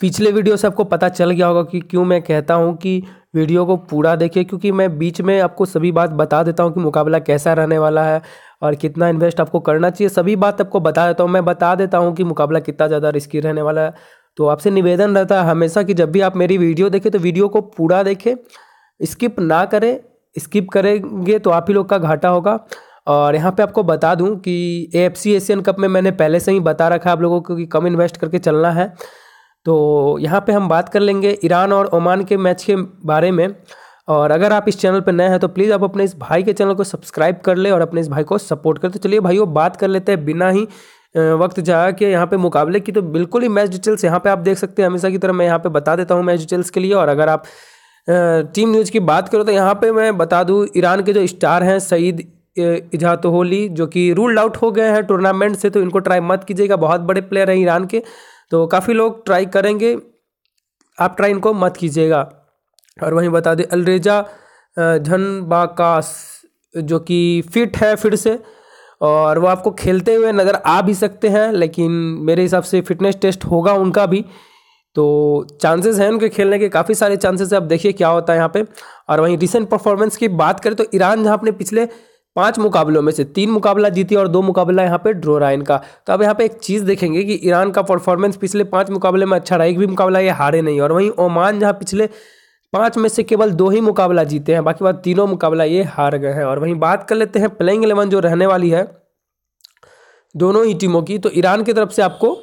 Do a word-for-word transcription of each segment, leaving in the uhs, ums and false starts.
पिछले वीडियो से आपको पता चल गया होगा कि क्यों मैं कहता हूं कि वीडियो को पूरा देखें, क्योंकि मैं बीच में आपको सभी बात बता देता हूं कि मुकाबला कैसा रहने वाला है और कितना इन्वेस्ट आपको करना चाहिए। सभी बात आपको बता देता हूं। मैं बता देता हूं कि मुकाबला कितना ज़्यादा रिस्की रहने वाला है। तो आपसे निवेदन रहता है हमेशा कि जब भी आप मेरी वीडियो देखें तो वीडियो को पूरा देखें, स्किप ना करें। स्किप करेंगे तो आप ही लोग का घाटा होगा। और यहाँ पे आपको बता दूं कि एएफसी एशियन कप में मैंने पहले से ही बता रखा है आप लोगों को कि कम इन्वेस्ट करके चलना है। तो यहाँ पे हम बात कर लेंगे ईरान और ओमान के मैच के बारे में। और अगर आप इस चैनल पर नए हैं तो प्लीज़ आप अपने इस भाई के चैनल को सब्सक्राइब कर ले और अपने इस भाई को सपोर्ट कर। तो चलिए भाइयों बात कर लेते हैं बिना ही वक्त जा के यहाँ पे मुकाबले की। तो बिल्कुल ही मैच डिटेल्स यहाँ पे आप देख सकते हैं, हमेशा की तरह मैं यहाँ पे बता देता हूँ मैच डिटेल्स के लिए। और अगर आप टीम न्यूज़ की बात करो तो यहाँ पे मैं बता दूँ ईरान के जो स्टार हैं सईद इजातोली, जो कि रूल्ड आउट हो गए हैं टूर्नामेंट से, तो इनको ट्राई मत कीजिएगा। बहुत बड़े प्लेयर हैं ईरान के, तो काफ़ी लोग ट्राई करेंगे, आप ट्राई इनको मत कीजिएगा। और वहीं बता दें अलरेजा झनबाकाश जो कि फिट है फिर से, और वो आपको खेलते हुए नज़र आ भी सकते हैं, लेकिन मेरे हिसाब से फिटनेस टेस्ट होगा उनका भी, तो चांसेस हैं उनके खेलने के, काफ़ी सारे चांसेस है। अब देखिए क्या होता है यहाँ पे। और वहीं रिसेंट परफॉर्मेंस की बात करें तो ईरान जहाँ अपने पिछले पांच मुकाबलों में से तीन मुकाबला जीती और दो मुकाबला यहाँ पे ड्रॉ रहा इनका। तो अब यहाँ पे एक चीज़ देखेंगे कि ईरान का परफॉर्मेंस पिछले पांच मुकाबले में अच्छा रहा, एक भी मुकाबला ये हारे नहीं। और वहीं ओमान जहाँ पिछले पांच में से केवल दो ही मुकाबला जीते हैं, बाकी बात तीनों मुकाबला ये हार गए हैं। और वहीं बात कर लेते हैं प्लेइंग इलेवन जो रहने वाली है दोनों ही टीमों की। तो ईरान की तरफ से आपको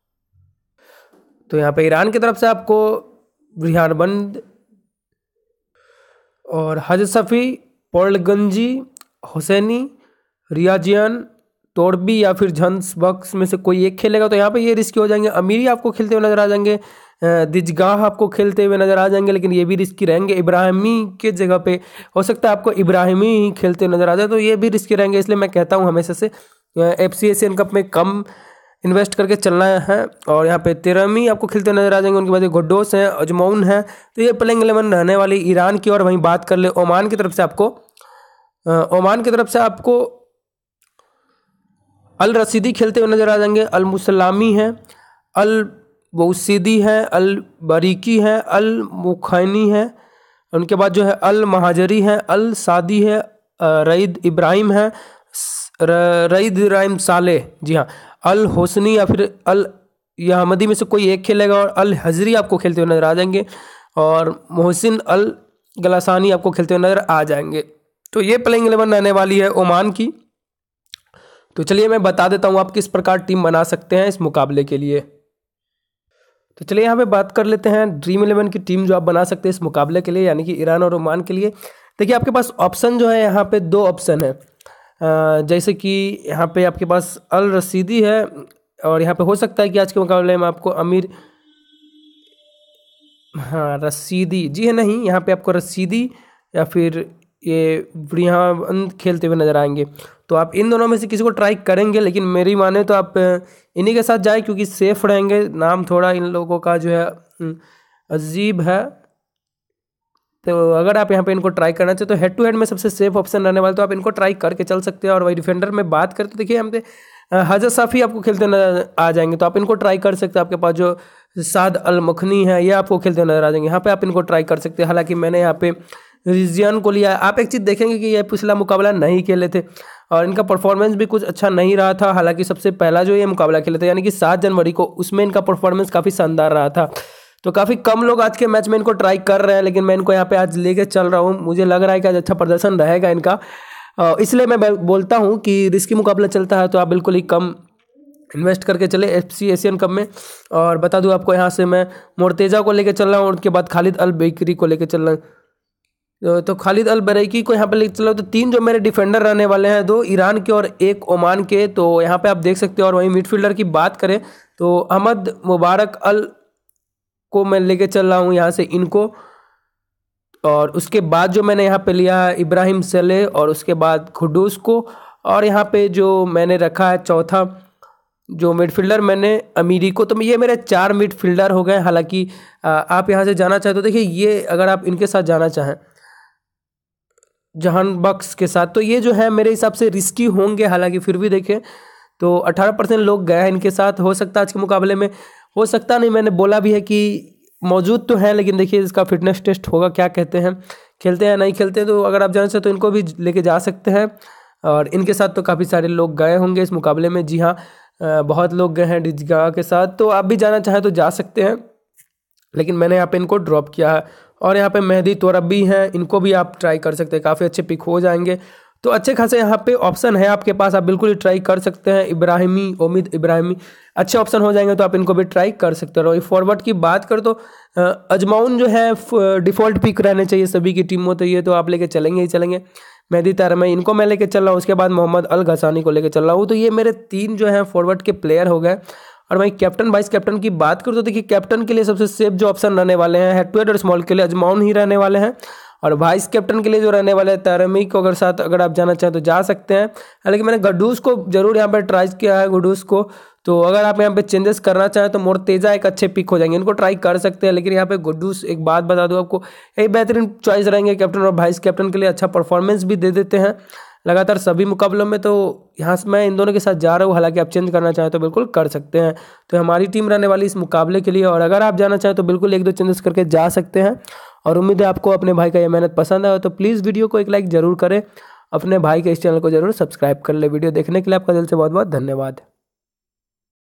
तो यहाँ पे ईरान की तरफ से आपको बेरानवंद और हजसफी, पोरलगंजी, होसैनी, रियाजियन, तोरबी या फिर झंसबख्श में से कोई एक खेलेगा। तो यहाँ पे ये रिस्की हो जाएंगे। अमीरी आपको खेलते हुए नजर आ जाएंगे, देजगाह आपको खेलते हुए नजर आ जाएंगे, लेकिन ये भी रिस्की रहेंगे। इब्राहिमी के जगह पे हो सकता है आपको इब्राहिमी ही खेलते हुए नजर आ जाए, तो ये भी रिस्की रहेंगे। इसलिए मैं कहता हूँ हमेशा से एफसी एशियन कप में कम इन्वेस्ट करके चलना है। और यहाँ पे तेरमी आपको खेलते नजर आ जाएंगे, उनके बाद घोडोस हैं, अजमौन है। तो ये प्लेइंग इलेवन रहने वाली ईरान की। और वहीं बात कर ले ओमान की तरफ से आपको ओमान की तरफ से आपको अल रशीदी खेलते हुए नजर आ जाएंगे, अल-मुसलामी है, अल-बुसाइदी है, अल-ब्राइकी है, अल-मुखाइनी है, उनके बाद जो है अल-महाइजरी है, अल-सादी है, रईद इब्राहिम है, रईद इब्राहिम सालेह, जी हाँ, अल-होस्नी या फिर अल यहमदी में से कोई एक खेलेगा। और अल-हजरी आपको खेलते हुए नजर आ जाएंगे, और मोहसिन अल-गलासानी आपको खेलते हुए नजर आ जाएंगे। तो ये प्लेइंग इलेवन रहने वाली है ओमान की। तो चलिए मैं बता देता हूँ आप किस प्रकार टीम बना सकते हैं इस मुकाबले के लिए। तो चलिए यहाँ पे बात कर लेते हैं ड्रीम इलेवन की टीम जो आप बना सकते हैं इस मुकाबले के लिए, यानी कि ईरान और ओमान के लिए। देखिए आपके पास ऑप्शन जो है यहाँ पे दो ऑप्शन है, जैसे कि यहाँ पे आपके पास अल रशीदी है, और यहाँ पे हो सकता है कि आज के मुकाबले में आपको अमीर हाँ रशीदी जी है नहीं, यहाँ पे आपको रशीदी या फिर ये बेरानवंद खेलते हुए नजर आएंगे। तो आप इन दोनों में से किसी को ट्राई करेंगे, लेकिन मेरी माने तो आप इन्हीं के साथ जाए, क्योंकि सेफ रहेंगे। नाम थोड़ा इन लोगों का जो है अजीब है, तो अगर आप यहाँ पे इनको ट्राई करना चाहते तो हेड टू हेड में सबसे सेफ ऑप्शन रहने वाला, तो आप इनको ट्राई करके चल सकते हैं। और वही डिफेंडर में बात करते देखिए हम हजसाफी आपको खेलते नजर आ जाएंगे, तो आप इनको ट्राई कर सकते हैं। आपके पास जो साद अल-मुखाइनी है ये आपको खेलते नजर आ जाएंगे, यहाँ पे आप इनको ट्राई कर सकते हैं। हालांकि मैंने यहाँ पे रिज़ियन को लिया। आप एक चीज़ देखेंगे कि ये पिछला मुकाबला नहीं खेले थे और इनका परफॉर्मेंस भी कुछ अच्छा नहीं रहा था। हालांकि सबसे पहला जो ये मुकाबला खेले थे यानी कि सात जनवरी को, उसमें इनका परफॉर्मेंस काफ़ी शानदार रहा था। तो काफ़ी कम लोग आज के मैच में इनको ट्राई कर रहे हैं, लेकिन मैं इनको यहाँ पे आज लेके चल रहा हूँ। मुझे लग रहा है कि आज अच्छा प्रदर्शन रहेगा इनका, इसलिए मैं बोलता हूँ कि रिस्की मुकाबला चलता है तो आप बिल्कुल ही कम इन्वेस्ट करके चले एफसी एशियन कप में। और बता दूँ आपको यहाँ से मैं मुर्तेजा को लेके चल रहा हूँ, उनके बाद खालिद अल-ब्राइकी को लेके चल रहा हूँ। तो खालिद अल-ब्राइकी को यहाँ पे लेके चल रहा हूँ। तो तीन जो मेरे डिफेंडर रहने वाले हैं, दो ईरान के और एक ओमान के, तो यहाँ पे आप देख सकते हो। और वहीं मिडफील्डर की बात करें तो अहमद मुबारक अल को मैं लेके चल रहा हूँ यहाँ से इनको। और उसके बाद जो मैंने यहाँ पे लिया है इब्राहिम सलेह, और उसके बाद घोडोस को। और यहाँ पे जो मैंने रखा है चौथा जो मिडफील्डर मैंने अमीरी को। तो ये मेरे चार मिडफील्डर हो गए। हालांकि आप यहाँ से जाना चाहे तो देखिए, ये अगर आप इनके साथ जाना चाहें जहानबख्श के साथ, तो ये जो है मेरे हिसाब से रिस्की होंगे। हालांकि फिर भी देखें तो अठारह परसेंट लोग गए हैं इनके साथ। हो सकता है आज के मुकाबले में, हो सकता नहीं, मैंने बोला भी है कि मौजूद तो है, लेकिन देखिए इसका फिटनेस टेस्ट होगा, क्या कहते हैं, खेलते हैं नहीं खेलते हैं। तो अगर आप जाना चाहें तो इनको भी लेके जा सकते हैं। और इनके साथ तो काफ़ी सारे लोग गए होंगे इस मुकाबले में, जी हाँ, बहुत लोग गए हैं डेजागाह के साथ। तो आप भी जाना चाहें तो जा सकते हैं, लेकिन मैंने यहाँ पे इनको ड्रॉप किया है। और यहाँ पे मेहदी तोरबी हैं, इनको भी आप ट्राई कर सकते हैं, काफ़ी अच्छे पिक हो जाएंगे। तो अच्छे खासे यहाँ पे ऑप्शन है आपके पास, आप बिल्कुल ही ट्राई कर सकते हैं। इब्राहिमी, उम्मीद इब्राहिमी अच्छे ऑप्शन हो जाएंगे, तो आप इनको भी ट्राई कर सकते हो। फॉरवर्ड की बात कर तो अजमौन जो है डिफ़ॉल्ट पिक रहने चाहिए सभी की टीमों, तो ये तो आप लेके चलेंगे ही चलेंगे। मेहदी तारमी इनको मैं लेके चल रहा हूँ, उसके बाद मोहम्मद अल गसानी को लेके चल रहा हूँ। तो ये मेरे तीन जो हैं फॉरवर्ड के प्लेयर हो गए। और भाई कैप्टन वाइस कैप्टन की बात करूँ तो देखिए कैप्टन के लिए सबसे सेफ जो ऑप्शन रहने वाले हैं हेड टू हेड और स्मॉल के लिए अजमौन ही रहने वाले हैं। और वाइस कैप्टन के लिए जो रहने वाले हैं तारमी को अगर साथ अगर आप जाना चाहें तो जा सकते हैं। हालांकि मैंने गड्डूस को जरूर यहाँ पर ट्राई किया है, गड्डूस को। तो अगर आप यहाँ पे चेंजेस करना चाहें तो मोर्तेजा एक अच्छे पिक हो जाएंगे, इनको ट्राई कर सकते हैं। लेकिन यहाँ पे गड्डूस, एक बात बता दूँ आपको, यही बेहतरीन चॉइस रहेंगे कैप्टन और वाइस कैप्टन के लिए। अच्छा परफॉर्मेंस भी दे देते हैं लगातार सभी मुकाबलों में। तो यहाँ से मैं इन दोनों के साथ जा रहा हूँ, हालांकि आप चेंज करना चाहें तो बिल्कुल कर सकते हैं। तो हमारी टीम रहने वाली इस मुकाबले के लिए, और अगर आप जाना चाहें तो बिल्कुल एक दो चेंजेस करके जा सकते हैं। और उम्मीद है आपको अपने भाई का ये मेहनत पसंद आए, तो प्लीज़ वीडियो को एक लाइक जरूर करें, अपने भाई के इस चैनल को जरूर सब्सक्राइब कर ले। वीडियो देखने के लिए आपका दिल से बहुत बहुत धन्यवाद।